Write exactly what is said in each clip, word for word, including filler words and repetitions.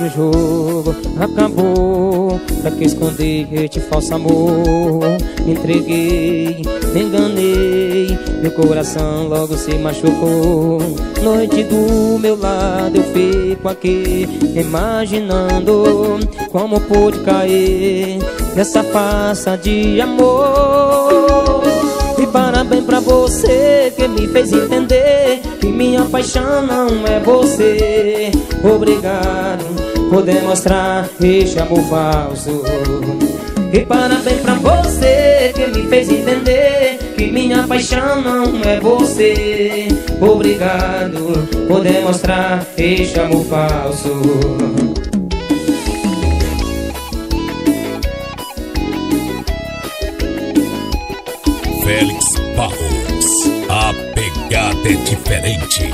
o jogo acabou. Pra que esconder este falso amor? Me entreguei, me enganei, meu coração logo se machucou. Noite do meu lado eu fico aqui imaginando como pude cair nessa farsa de amor. E parabéns pra você que me fez entender que minha paixão não é você. Obrigado por demonstrar este amor falso. E parabéns pra você que me fez entender que minha paixão não é você. Obrigado por demonstrar este amor falso. Félix Barros, a pegada é diferente.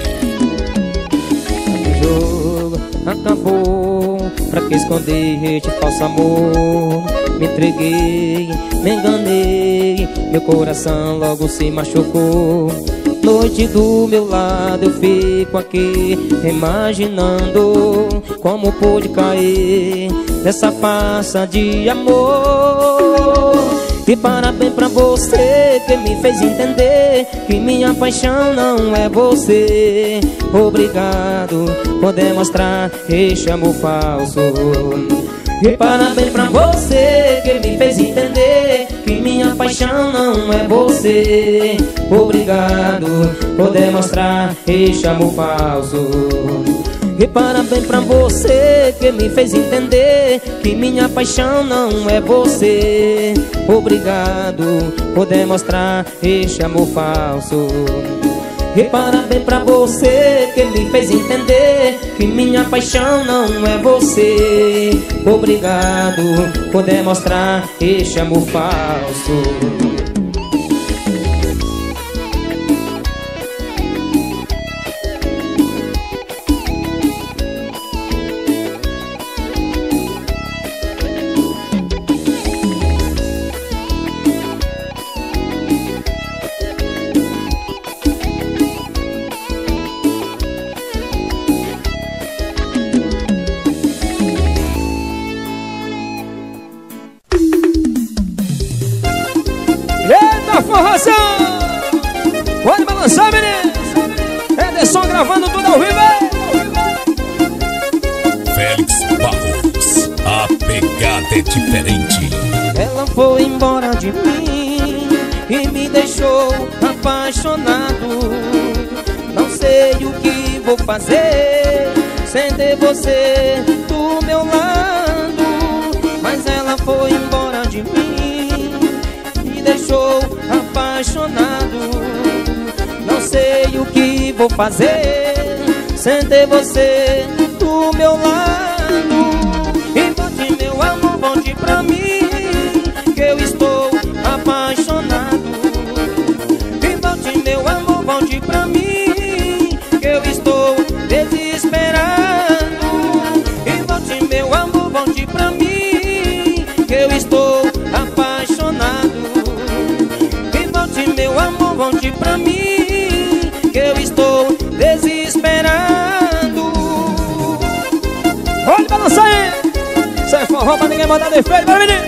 O jogo acabou. Pra que esconder este falso amor? Me entreguei, me enganei, meu coração logo se machucou. Noite do meu lado eu fico aqui imaginando como pude cair nessa farsa de amor. E parabéns pra você que me fez entender que minha paixão não é você. Obrigado por demonstrar este amor falso. E parabéns pra você que me fez entender que minha paixão não é você. Obrigado por demonstrar este amor falso. E parabéns pra você que me fez entender que minha paixão não é você. Obrigado por demonstrar este amor falso. E parabéns pra você que me fez entender que minha paixão não é você. Obrigado por demonstrar este amor falso. Forração, pode balançar, menino. Ederson gravando tudo ao vivo. Félix Barros, a pegada é diferente. Ela foi embora de mim e me deixou apaixonado. Não sei o que vou fazer sem ter você do meu lado. Mas ela foi embora de mim, me deixou apaixonado. Não sei o que vou fazer sem ter você do meu lado. E volte meu amor, volte pra mim, que eu estou apaixonado. E volte meu amor, volte pra mim, que eu estou desesperado. E volte meu amor, volte pra mim, que eu estou apaixonado. Meu amor, volte pra mim, que eu estou desesperado. Pode balançar aí. Isso é forró pra ninguém mandar defeito, vai, menino.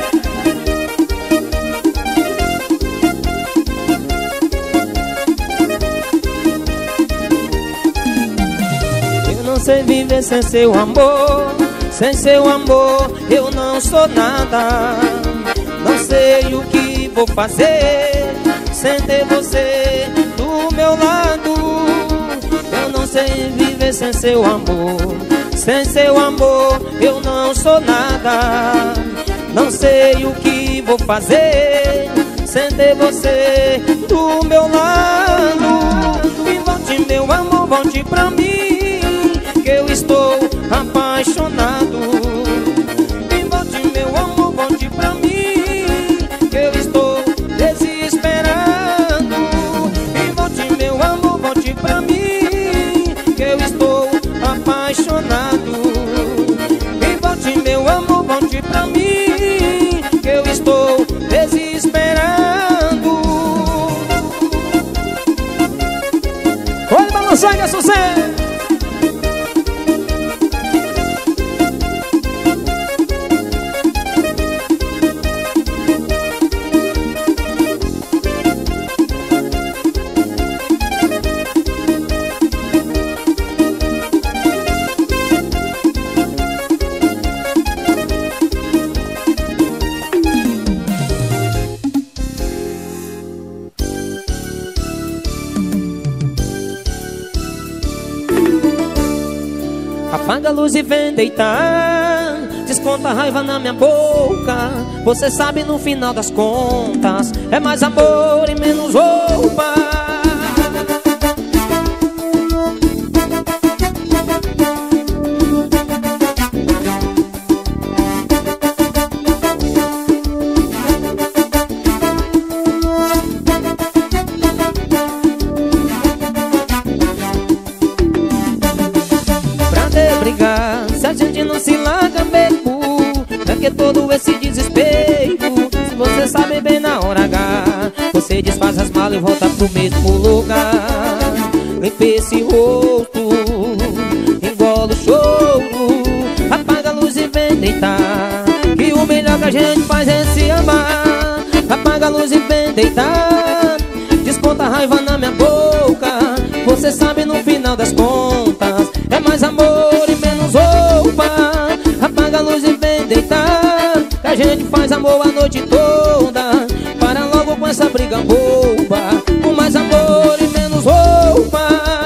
Eu não sei viver sem seu amor. Sem seu amor eu não sou nada. Não sei o que vou fazer sem ter você do meu lado. Eu não sei viver sem seu amor. Sem seu amor eu não sou nada. Não sei o que vou fazer sem ter você do meu lado. E volte meu amor, volte pra mim, que eu estou apaixonado. E volte meu amor, volte pra mim, que eu estou desesperado. E volte meu amor, volte pra mim, que eu estou apaixonado. E volte meu amor, volte pra mim, que eu estou desesperado. Pode balançar, que é sucesso. a luz e vem deitar. Desconta a raiva na minha boca. Você sabe no final das contas é mais amor e menos roupa. Se a gente não se larga mesmo, pra que todo esse desespero? Se você sabe bem na hora H, você desfaz as malas e volta pro mesmo lugar. Limpa esse rosto, engola o choro, apaga a luz e vem deitar. Que o melhor que a gente faz é se amar. Apaga a luz e vem deitar. Desconta a raiva na minha boca. Você sabe no final das contas é mais amor e menos roupa. Apaga a luz e vem deitar, que a gente faz amor a noite toda. Para logo com essa briga boba, com mais amor e menos roupa.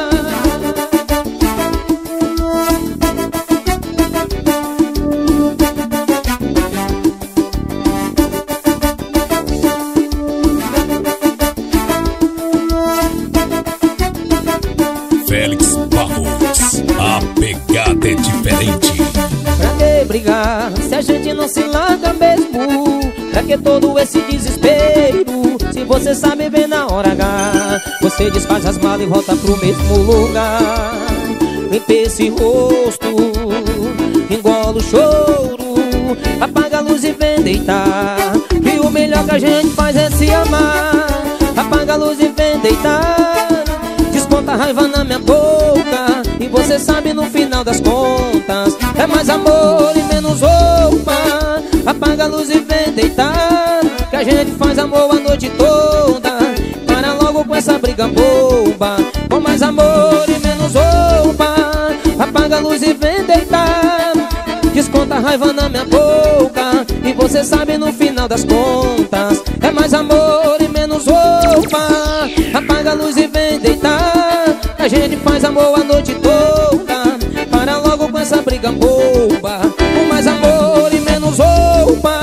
Félix Barros, a pegada é diferente. Pra que brigar se a gente não se larga mesmo? Pra que todo esse desespero? Se você sabe bem na hora H, você desfaz as malas e volta pro mesmo lugar. Limpa esse rosto, engola o choro, apaga a luz e vem deitar. Que o melhor que a gente faz é se amar. Apaga a luz e vem deitar. Desconta a raiva na minha boca. E você sabe no final das contas é mais amor e menos roupa. Apaga a luz e vem deitar, que a gente faz amor a noite toda. Para logo com essa briga boba, com mais amor e menos roupa. Apaga a luz e vem deitar. Desconta a raiva na minha boca. E você sabe no final das contas é mais amor e menos roupa. Apaga a luz e vem deitar, que a gente faz amor a noite toda. Para logo com essa briga boba, com mais amor e menos roupa.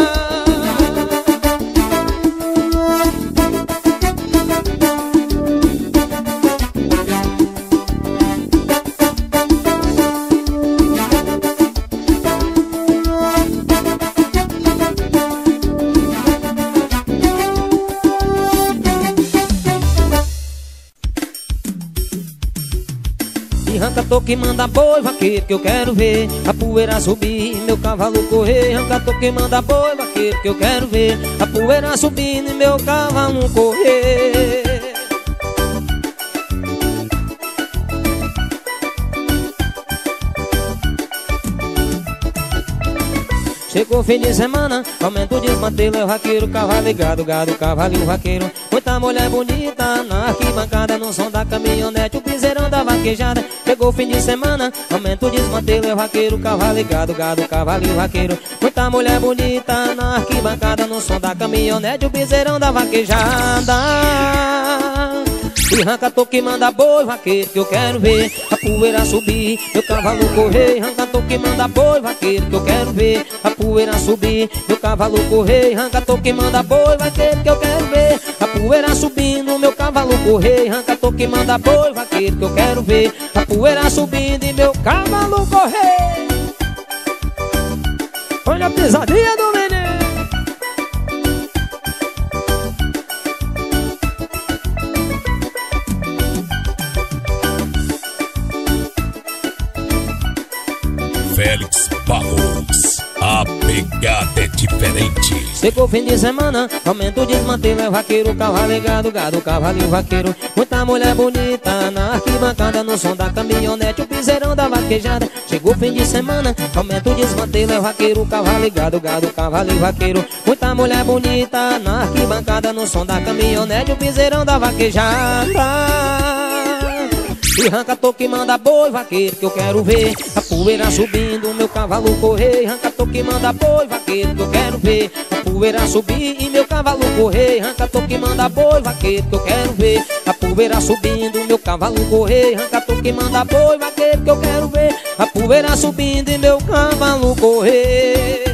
Arranca toque, manda boi, vaqueiro, que eu quero ver a poeira subir, meu cavalo correr. Arranca toque, manda boi, vaqueiro, que eu quero ver a poeira subindo e meu cavalo correr. Chegou o fim de semana, aumenta o desmantelo, é o vaqueiro, cavalo e gado, gado, cavalinho, vaqueiro. Muita mulher bonita na arquibancada, no som da caminhonete, o piseirão da vaquejada. Chegou o fim de semana, aumenta o desmantelo, é o vaqueiro, cavalo e gado, gado, cavalinho, vaqueiro. Muita mulher bonita na arquibancada, no som da caminhonete, o piseirão da vaquejada. E arranca toque, manda boi, vaqueiro, que eu quero ver a poeira subir, meu cavalo correr. Arranca toque, manda boi, vaqueiro, que eu quero ver a poeira subir, meu cavalo correr. Arranca toque, manda boi, vaqueiro, que eu quero ver a poeira subindo, meu cavalo correr. Arranca toque, manda boi, vaqueiro, que eu quero ver a poeira subindo e meu cavalo correr. Olha a pisadinha do menino. Félix Barros, a pegada é diferente. Chegou o fim de semana, aumenta o desmantelo, é o vaqueiro, cavalo e gado, gado, cavalinho, vaqueiro. Muita mulher bonita na arquibancada, no som da caminhonete, o piseirão da vaquejada. Chegou o fim de semana, aumenta o desmantelo, é o vaqueiro, cavalo e gado, gado, cavalinho, vaqueiro. Muita mulher bonita na arquibancada, no som da caminhonete, o piseirão da vaquejada. E arranca toque, manda boi, vaqueiro, que eu quero ver a poeira subindo, meu cavalo correr. Arranca toque, manda boi, vaqueiro, que eu quero ver a poeira subir e meu cavalo correr. Arranca toque, manda boi, vaqueiro que eu quero ver. A poeira subindo, meu cavalo correr. Arranca toque, manda boi, vaqueiro que eu quero ver. A poeira subindo e meu cavalo correr.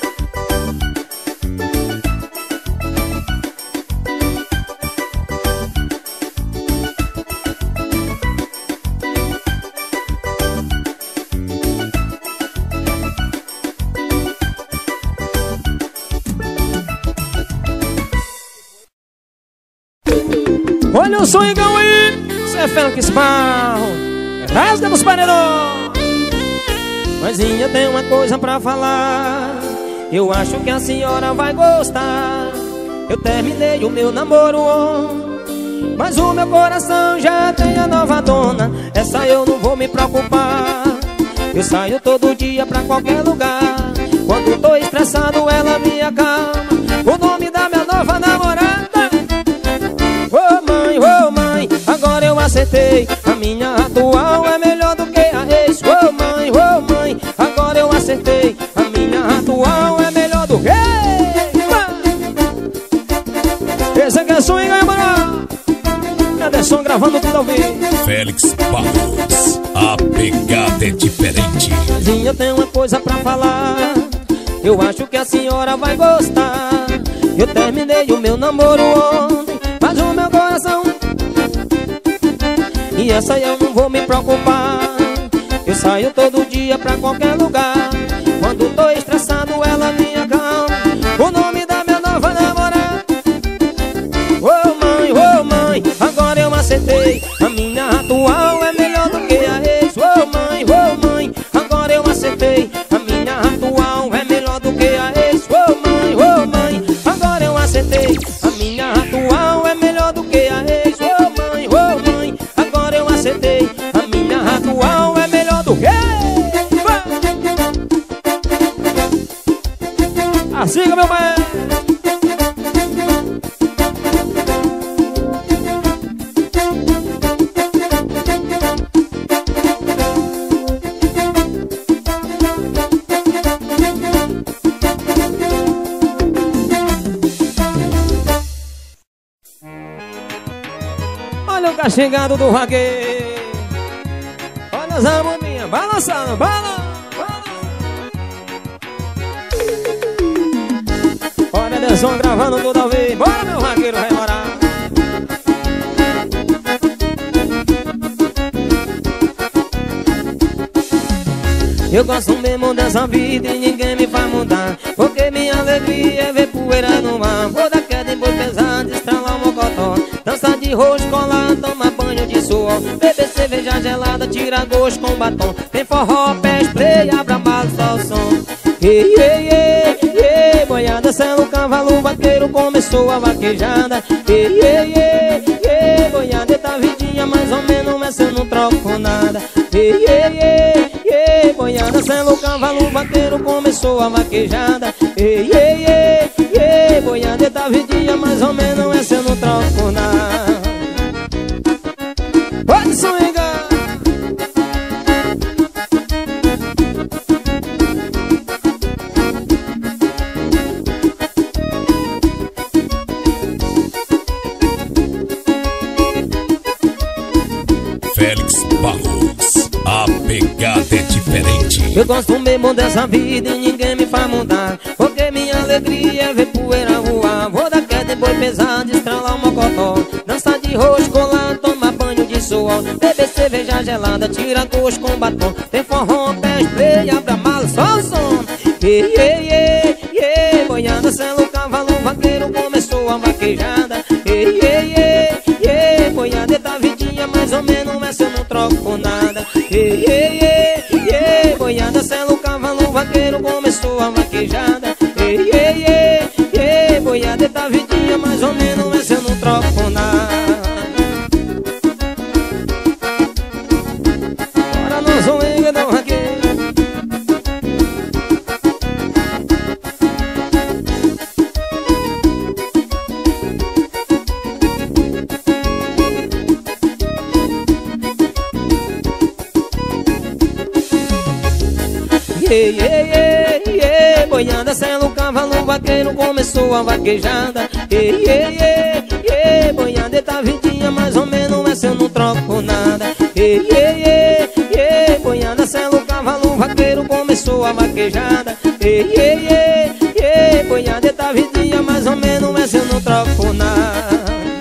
Olha o swingão aí, cê é Félix Barro, rasga dos paredões. Mãezinha, tem uma coisa pra falar, eu acho que a senhora vai gostar. Eu terminei o meu namoro ontem, mas o meu coração já tem a nova dona. Essa eu não vou me preocupar. Eu saio todo dia pra qualquer lugar. Quando tô estressado ela me acalma. O nome da minha nova namorada, ô mãe, ô mãe, agora eu acertei. A minha atual é melhor do que a ex. Ô mãe, ô mãe, agora eu acertei. A minha atual é melhor do que esse aqui é swing, hein, mano? Ederson gravando tudo ao vivo. Félix Barros, a pegada é diferente. Mãezinha, eu tenho uma coisa pra falar, eu acho que a senhora vai gostar. Eu terminei o meu namoro ontem, mas o meu coração, e essa eu não vou me preocupar. Eu saio todo dia pra qualquer lugar. Quando tô estressado ela me acalma. O nome da minha nova namorada, ô mãe, ô mãe, agora eu acertei. A minha atual é melhor do que a ex. Ô mãe, ô mãe, agora eu acertei. A minha atual é melhor do que a ex. Ô mãe, ô mãe, agora eu acertei. A minha atual é melhor do que a ex. Ô mãe, ô mãe, agora eu acertei. A minha atual é melhor do que assim, meu pai. olha o castigado do vaqueiro. Olha as harmonias balançando, bala, bala. Olha Ederson gravando tudo ao vivo. Bora, meu vaqueiro, vai morar. Eu gosto mesmo dessa vida e ninguém me faz mudar, porque minha alegria é ver poeira no mar. Vou dar queda em boi pesado, estralar o mocotó, dançar de roxo, colar, tomar banho de suor, beber cerveja gelada, tirar gosto com batom. Tem forró, pé, spray, abra bala, só o som. Ei, ei, ei, ei, boiada, selo, cavalo, vaqueiro, começou a vaquejada. Ei, ei, ei, ei, boiada, tá vidinha, mais ou menos, mas eu não troco por nada. Ei, ei, ei, ei, boiada, selo, cavalo, vaqueiro, começou a vaquejada. Ei, ei, ei, ei, boiada, tá vidinha, mais ou menos, essa eu não troco por nada. Pode swingar. Félix Barros, a pegada é diferente. Eu gosto mesmo dessa vida e ninguém me faz mudar, porque minha alegria é ver poeira voar. Vou dar queda em boi pesado, estralar o mocotó, dançar de roxo, colar, tomar banho de suor, beber cerveja gelada, tirar gosto com batom. Tem forró, pé, spray, abra mala, só o som. Ei, ei, ei, ei, boiada, selo, cavalo, vaqueiro, começou a vaquejada. Ei, ei, ei, ei, boiada, tá vidinha, mais ou menos, mas eu não troco por nada. Ei, ei, ei, ei, boiada, selo, cavalo, vaqueiro, começou a vaquejada. Ei, ei, ei, ei, boiada, tá vidinha, mais ou menos, mas eu não troco por nada. Bora no swing do vaqueiro. Ei, ei, ei, ei, boiada, selo, cavalo, cavalo vaqueiro começou a vaquejada. Ei, ei, ei, ei, boiada tá vidinha, mais ou menos essa eu não troco nada. Ei, ei, ei, ei, boiada sela o cavalo vaqueiro começou a vaquejada. Ei, ei, ei, ei, boiada tá vidinha, mais ou menos essa eu não troco nada.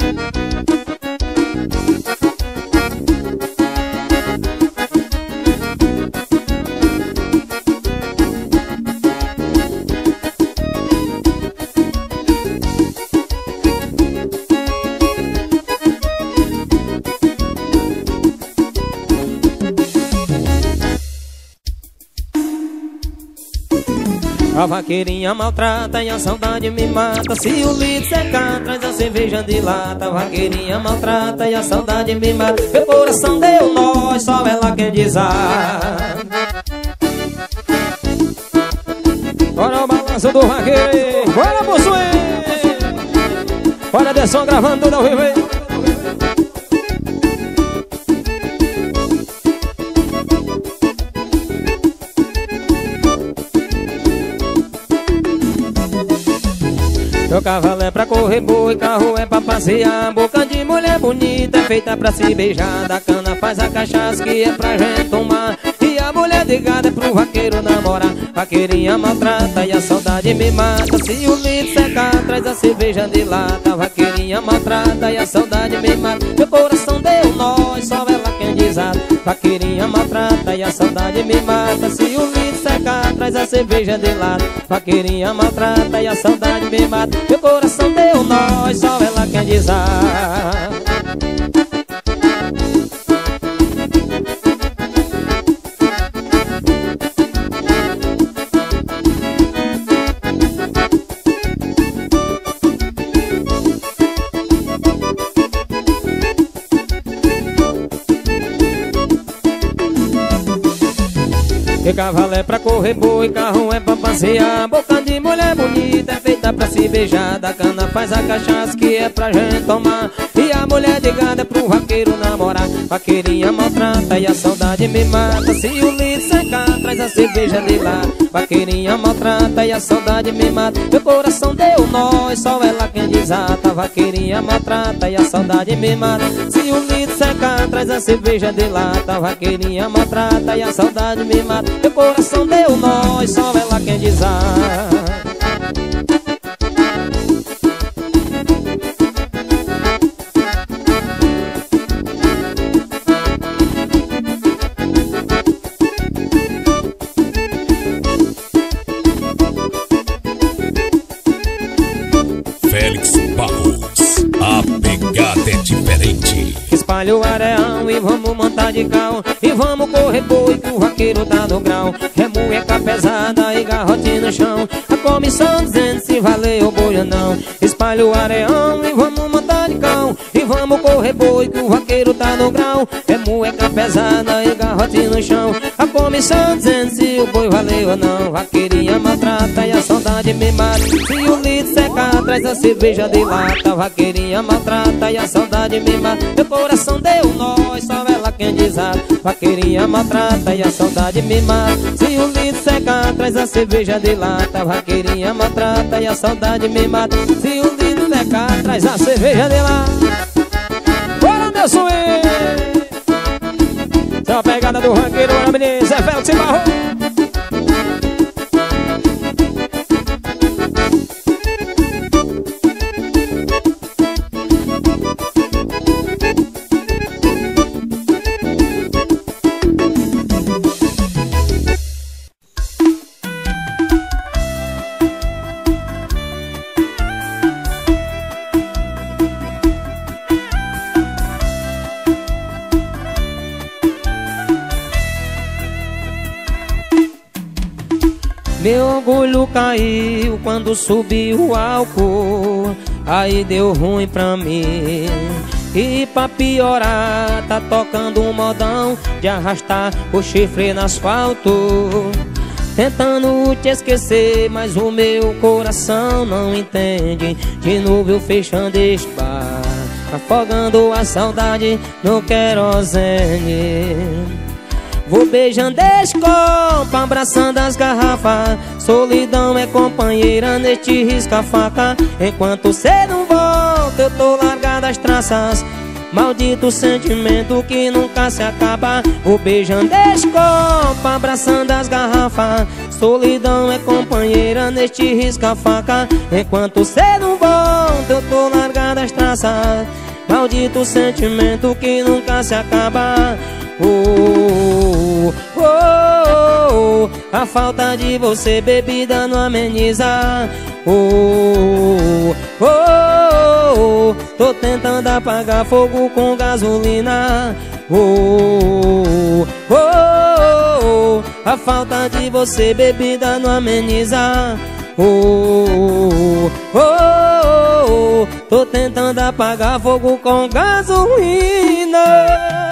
A vaqueirinha maltrata e a saudade me mata. Se o litro secar, traz a cerveja de lata. A vaqueirinha maltrata e a saudade me mata. Meu coração deu nó, só ela quem desar. Bora o balanço do vaqueiro, bora Bussuê. Olha a Desson gravando tudo ao vivo aí. Meu cavalo é pra correr boi, carro é pra passear. Boca de mulher bonita é feita pra se beijar. Da cana faz a cachaça que é pra gente tomar. E a mulher de gado é pro vaqueiro namorar. Vaqueirinha maltrata e a saudade me mata. Se o litro secar, traz a cerveja de lata. Vaqueirinha maltrata e a saudade me mata. Meu coração deu nó, só ela quem desata. Vaqueirinha maltrata e a saudade me mata. Se o litro secar, traz a cerveja de lata. Vaqueirinha maltrata e a saudade me mata. Meu coração deu nó, só ela quer desar. E cavalo é pra correr boi, carro é pra passear. Boca de mulher bonita é feita pra se beijar. Da cana faz a cachaça que é pra gente tomar. E a mulher de gado é pro vaqueiro namorar. Vaqueirinha maltrata e a saudade me mata. Se o litro secar, traz a cerveja de lá. Vaqueirinha maltrata e a saudade me mata. Meu coração deu nó, só ela quem desata. Vaqueirinha maltrata e a saudade me mata. Se o litro secar, traz a cerveja de lata. Vaqueirinha maltrata e a saudade me mata. Meu coração deu nó, só ela quem desar. Félix Barros, a pegada é diferente. Espalha o areão e vamos montar de carro. E vamos correr boi que o vaqueiro tá no grau. Remueca pesada e garrote no chão. A comissão dizendo se valeu o boi ou não. Espalha o areão e vamos montar de carro. E vamos correr boi que o vaqueiro tá no grau. Remueca pesada e garrote no chão. A comissão dizendo se o boi valeu ou não. Vaqueirinha maltrata e a saudade me mata. Se o litro secar, traz a cerveja de lata. Vaqueirinha maltrata e a saudade me mata. Meu coração deu nó, só ela quem desata. Vaqueirinha maltrata e a saudade me mata. Se o litro secar, traz a cerveja de lata. Vaqueirinha maltrata e a saudade me mata. Se o litro secar, traz a cerveja de lata. Bora, meu suê! Essa é a pegada do ranqueiro, bora, menino, Zé Félix e Barro. Meu orgulho caiu quando subiu o álcool. Aí deu ruim pra mim. E pra piorar, tá tocando um modão de arrastar o chifre no asfalto. Tentando te esquecer, mas o meu coração não entende. De novo eu fechando este bar, afogando a saudade no querosene. Vou beijando esse copo, abraçando as garrafas. Solidão é companheira neste risca-faca. Enquanto cê não volta, eu tô largado as traças. Maldito sentimento que nunca se acaba. Vou beijando esse copo, abraçando as garrafas. Solidão é companheira neste risca-faca. Enquanto cê não volta, eu tô largado as traças. Maldito sentimento que nunca se acaba. Oh, oh, oh, oh, a falta de você, bebida, não ameniza. Oh, oh, oh, oh, tô tentando apagar fogo com gasolina. Oh, oh, oh, oh, a falta de você, bebida, não ameniza. Oh, oh, oh, oh, tô tentando apagar fogo com gasolina.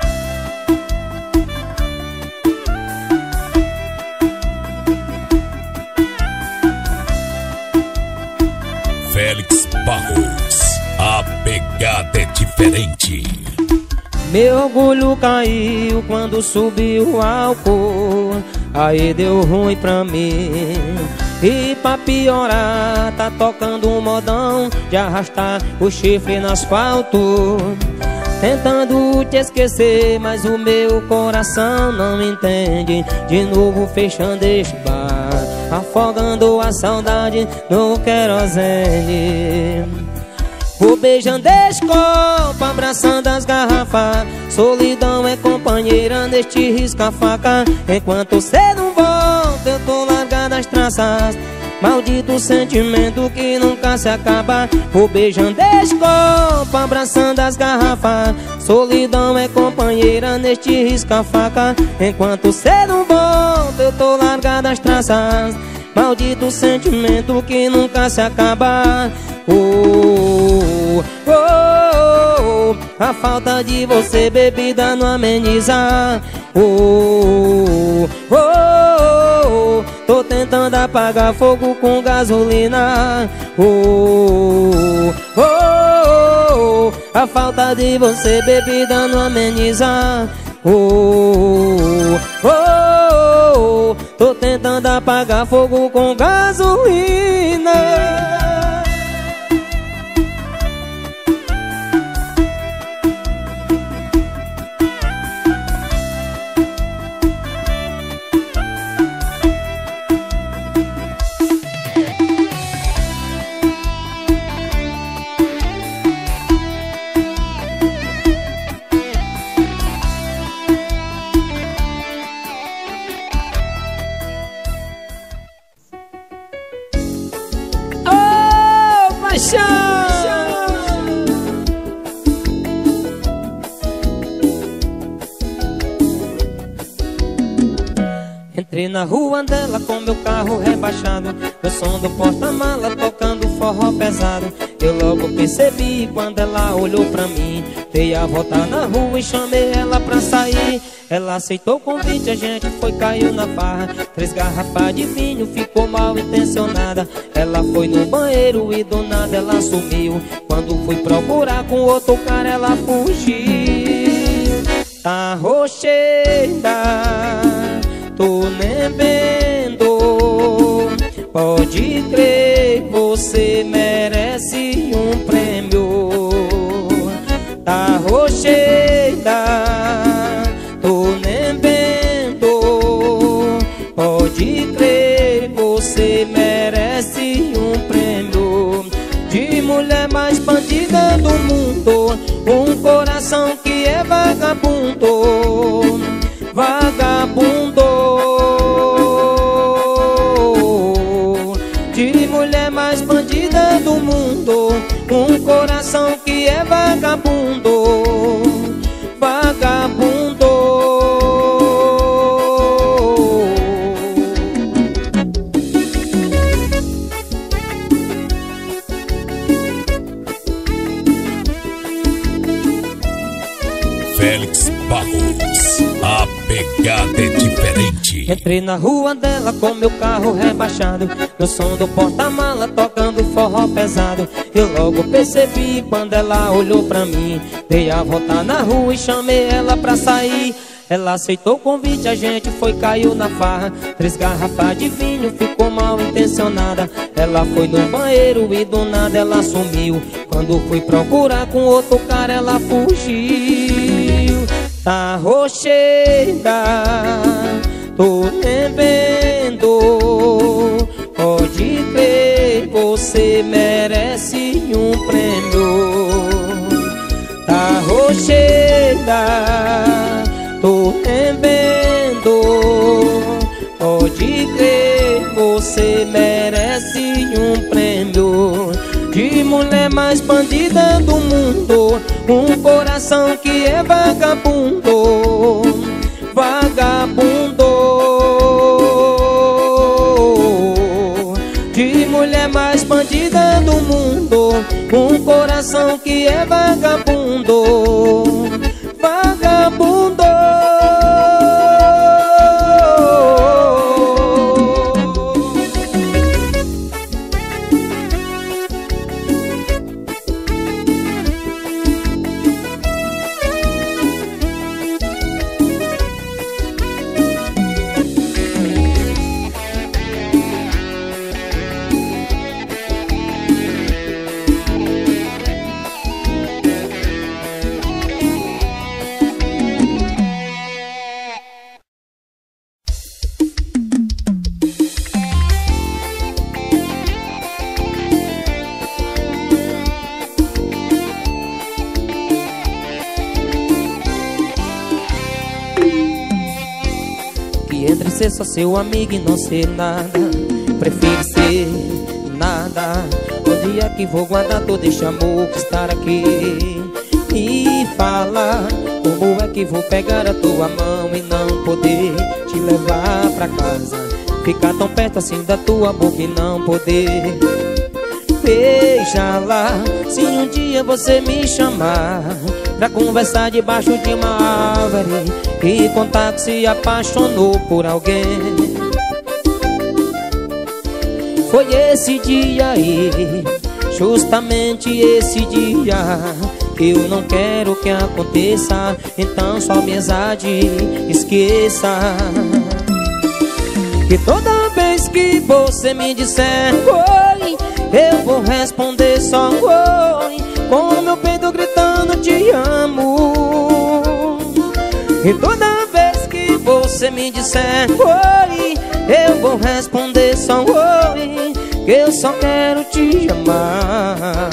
Félix Barros, a pegada é diferente. Meu orgulho caiu quando subiu o álcool. Aí deu ruim pra mim. E pra piorar, tá tocando um modão de arrastar o chifre no asfalto. Tentando te esquecer, mas o meu coração não entende. De novo fechando este bar, afogando a saudade no querosene. Vou beijando esse copo, abraçando as garrafas. Solidão é companheira neste risca-faca. Enquanto cê não volta, eu tô largado as traças. Maldito sentimento que nunca se acaba. Vou beijando esse copo, abraçando as garrafas. Solidão é companheira neste risca-faca. Enquanto cê não volta, eu tô largado as traças. Maldito sentimento que nunca se acaba. Oh, oh, oh, oh, a falta de você, bebida, não ameniza. Oh, oh, oh, oh, tô tentando apagar fogo com gasolina. Oh, oh, oh, oh, a falta de você, bebida, não ameniza. Oh, oh, oh, oh, tô tentando apagar fogo com gasolina. Entrei na rua dela com meu carro rebaixado, meu som do porta-mala tocando forró pesado. Eu logo percebi quando ela olhou pra mim. Dei a volta na rua e chamei ela pra sair. Ela aceitou o convite, a gente foi, caiu na farra. Três garrafas de vinho, ficou mal intencionada. Ela foi no banheiro e do nada ela sumiu. Quando fui procurar com outro cara ela fugiu. Tá rocheira, tô nem vendo. Pode crer, você merece um prêmio. Tá rocheira, tô nem vendo. Pode crer, você merece um prêmio. De mulher mais bandida do mundo, um coração que é vagabundo. Vagabundo. De mulher mais bandida do mundo, um coração que é vagabundo. Vagabundo. Félix Barros, a pegada é diferente. Entrei na rua dela com meu carro rebaixado, meu som do porta-mala tocando forró pesado. Eu logo percebi quando ela olhou pra mim. Dei a volta na rua e chamei ela pra sair. Ela aceitou o convite, a gente foi, caiu na farra. Três garrafas de vinho, ficou mal intencionada. Ela foi no banheiro e do nada ela sumiu. Quando fui procurar com outro cara, ela fugiu. Tá rocheira, tô nem vendo. Pode crer, você merece um prêmio. Tá rocheira, tô nem vendo. Pode crer, você merece um prêmio. De mulher mais bandida do mundo, um coração que é vagabundo. Vagabundo. De mulher mais bandida do mundo, um coração que é vagabundo. Vagabundo. Entre ser só seu amigo e não ser nada, prefiro ser nada. Onde é que vou guardar todo este amor que estar aqui? Me fala, como é que vou pegar a tua mão e não poder te levar pra casa? Ficar tão perto assim da tua boca e não poder. Veja lá, se um dia você me chamar pra conversar debaixo de uma árvore e contar que se apaixonou por alguém. Foi esse dia aí, justamente esse dia, que eu não quero que aconteça. Então sua amizade esqueça. Que toda vez que você me disser oi, eu vou responder só oi, com meu peito gritando te amo. E toda vez que você me disser oi, eu vou responder só oi, que eu só quero te amar.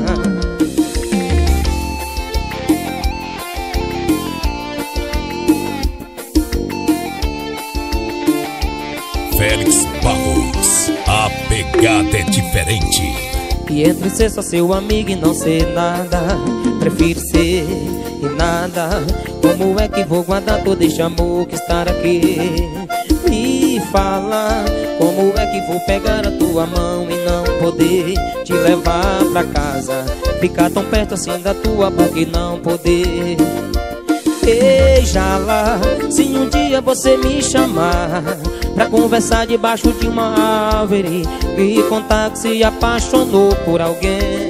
Félix Barros, a pegada é diferente. E entre ser só seu amigo e não ser nada, prefiro ser e nada. Como é que vou guardar todo este amor que estar aqui? Me fala, como é que vou pegar a tua mão e não poder te levar pra casa? Ficar tão perto assim da tua boca e não poder. Veja lá, se um dia você me chamar pra conversar debaixo de uma árvore e contar que se apaixonou por alguém.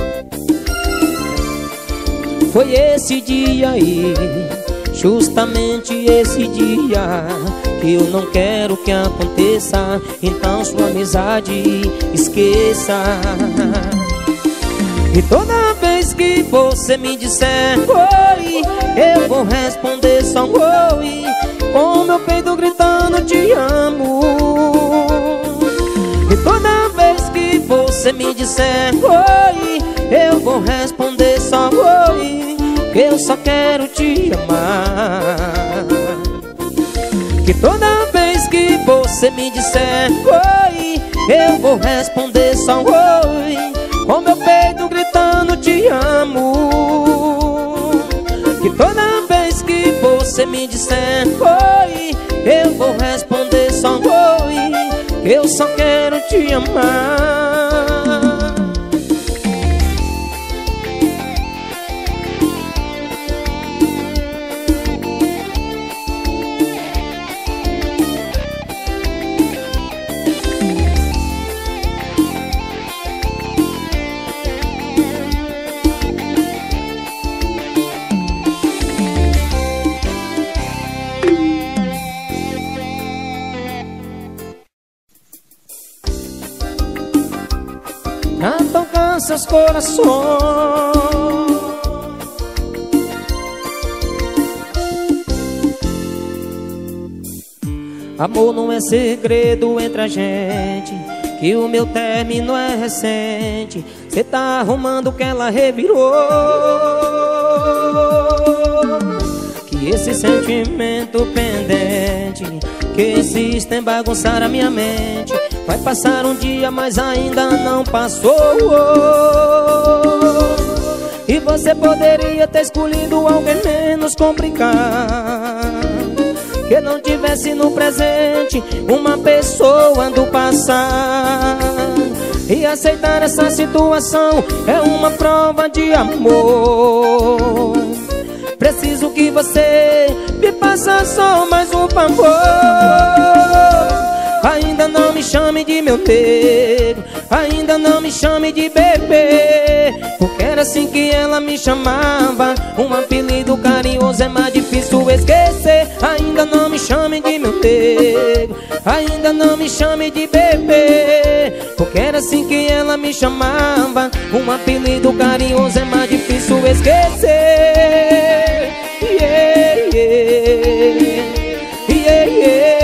Foi esse dia aí, justamente esse dia, que eu não quero que aconteça. Então sua amizade esqueça. E toda vez que você me disser oi, eu vou responder só oi, com meu peito gritando te amo. E toda vez que você me disser oi, eu vou responder só oi, que eu só quero te amar. Que toda vez que você me disser oi, eu vou responder só oi, com meu peito gritando te amo. Que toda vez que você me disser oi, eu vou responder só oi, que eu só quero te amar. pra tocar seus corações. Amor não é segredo entre a gente, que o meu término é recente. Cê tá arrumando que ela revirou, que esse sentimento pendente que insiste em bagunçar a minha mente. Vai passar um dia, mas ainda não passou. E você poderia ter escolhido alguém menos complicado, que não tivesse no presente uma pessoa do passado. E aceitar essa situação é uma prova de amor. Preciso que você me faça só mais um favor. Ainda não me chame de meu nego, ainda não me chame de bebê, porque era assim que ela me chamava. Um apelido carinhoso é mais difícil esquecer. Ainda não me chame de meu nego, ainda não me chame de bebê, porque era assim que ela me chamava. Um apelido carinhoso é mais difícil esquecer. Yeah, yeah, yeah, yeah.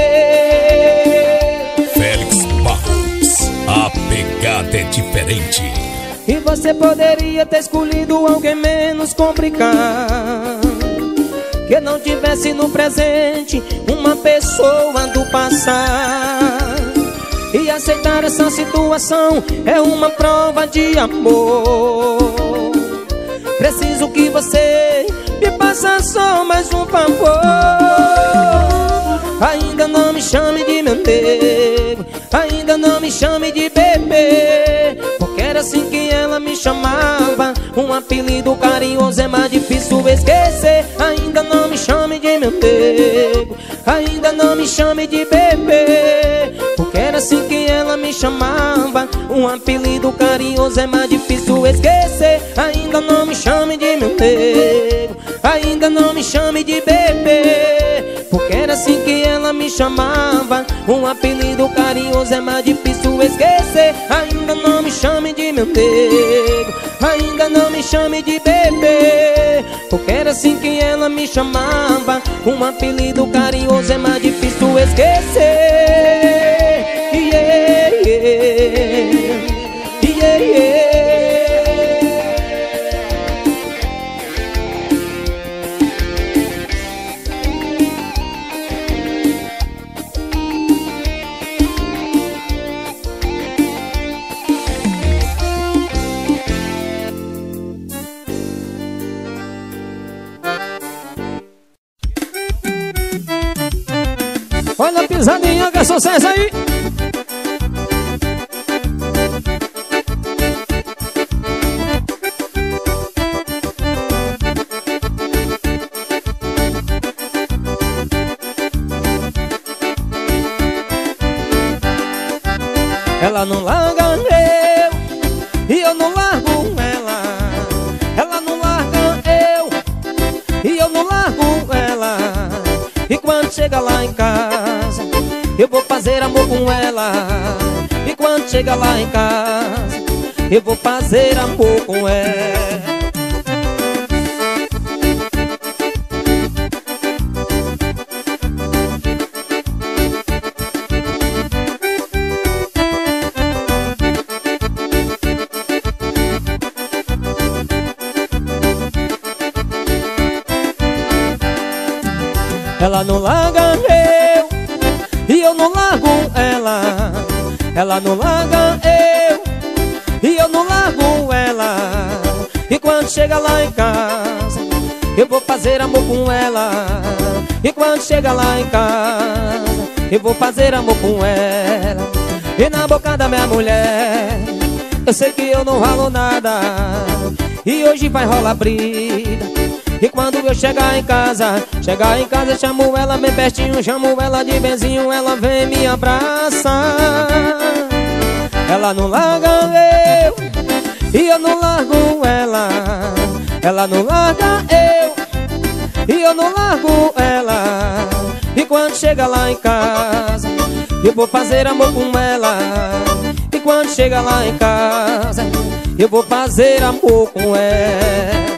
A pegada é diferente. E você poderia ter escolhido alguém menos complicado, que não tivesse no presente uma pessoa do passado. E aceitar essa situação é uma prova de amor. Preciso que você me faça só mais um favor. Ainda não me chame de meu nego, ainda não me chame de bebê, porque era assim que ela me chamava. Um apelido carinhoso é mais difícil esquecer. Ainda não me chame de meu nego, ainda não me chame de bebê, porque era assim que ela me chamava. Um apelido carinhoso é mais difícil esquecer. Ainda não me chame de meu nego, ainda não me chame de bebê, porque era assim que ela me chamava. Um apelido carinhoso é mais difícil esquecer. Ainda não me chame de meu nego, ainda não me chame de bebê, porque era assim que ela me chamava. Um apelido carinhoso é mais difícil esquecer. Yeah, yeah, yeah, yeah. Olha a pisadinha que é sucesso aí. Ela não larga eu, e eu não largo ela. Ela não larga eu, e eu não largo ela. E quando chega lá em casa, eu vou fazer amor com ela. E quando chega lá em casa, eu vou fazer amor com ela. Ela não larga eu, e eu não largo ela. Ela não larga eu, e eu não largo ela. E quando chega lá em casa, eu vou fazer amor com ela. E quando chega lá em casa, eu vou fazer amor com ela. E na boca da minha mulher, eu sei que eu não ralo nada, e hoje vai rolar briga. E quando eu chegar em casa, chegar em casa, chamo ela bem pertinho, chamo ela de benzinho, ela vem me abraçar. Ela não larga eu, e eu não largo ela. Ela não larga eu, e eu não largo ela. E quando chega lá em casa, eu vou fazer amor com ela. E E quando chega lá em casa, eu vou fazer amor com ela.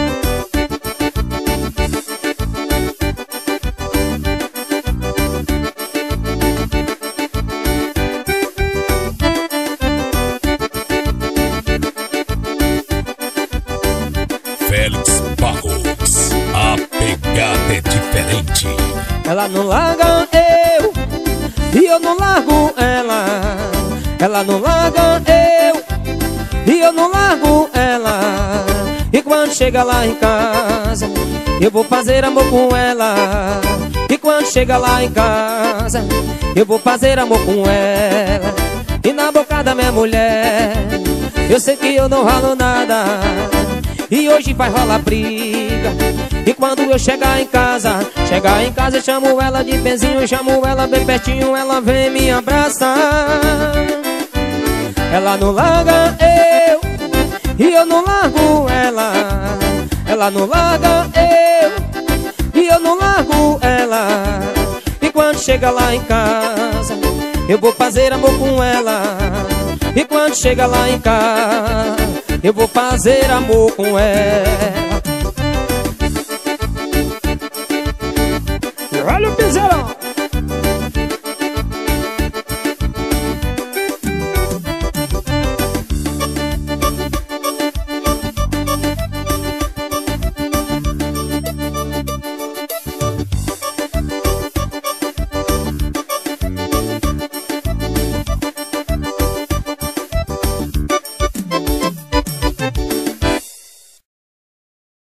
Félix Barros, a pegada é diferente. Ela não larga eu e eu não largo ela. Ela não larga eu e eu não largo ela. E quando chega lá em casa, eu vou fazer amor com ela. E quando chega lá em casa, eu vou fazer amor com ela. E na boca da minha mulher, eu sei que eu não ralo nada. E hoje vai rolar briga. E quando eu chegar em casa, chegar em casa, eu chamo ela de benzinho, eu chamo ela bem pertinho, ela vem me abraçar. Ela não larga eu e eu não largo ela. Ela não larga eu e eu não largo ela. E quando chega lá em casa, eu vou fazer amor com ela. E quando chega lá em casa, eu vou fazer amor com ela. Olha o piseirão.